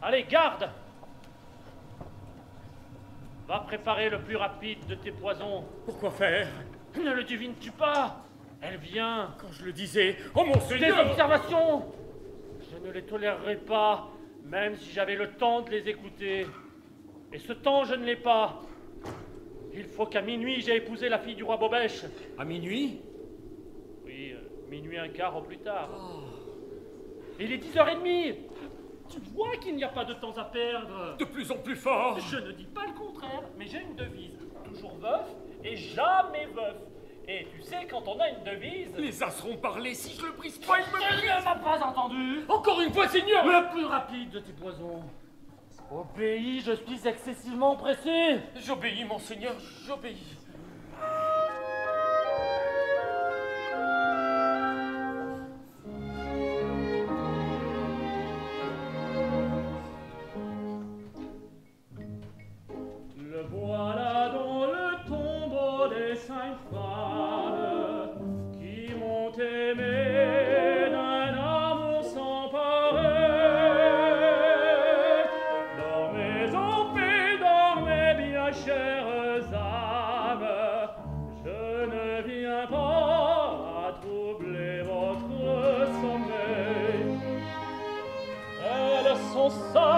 Allez, garde! Va préparer le plus rapide de tes poisons. Pourquoi faire? Ne le devines-tu pas? Elle vient. Quand je le disais, oh mon Des Seigneur! observations! Je ne les tolérerai pas, même si j'avais le temps de les écouter. Et ce temps, je ne l'ai pas. Il faut qu'à minuit, j'ai épousé la fille du roi Bobèche. À minuit? Oui, minuit un quart au plus tard. Il est 10h30. Tu vois qu'il n'y a pas de temps à perdre. De plus en plus fort! Je ne dis pas le contraire, mais j'ai une devise. Toujours veuf et jamais veuf. Et tu sais, quand on a une devise... Les as seront parlés, si je le brise pas, il me Tu brise! ne m'as pas entendu. Encore une fois, Seigneur! Le plus rapide de tes poisons. Au pays, je suis excessivement pressé. J'obéis, mon Seigneur, j'obéis. Le voilà dans le tombeau des 5 femmes qui m'ont aimé d'un amour sans pareil. Dormez en paix, dormez bien, chères âmes, je ne viens pas à troubler votre sommeil. Elles sont seules.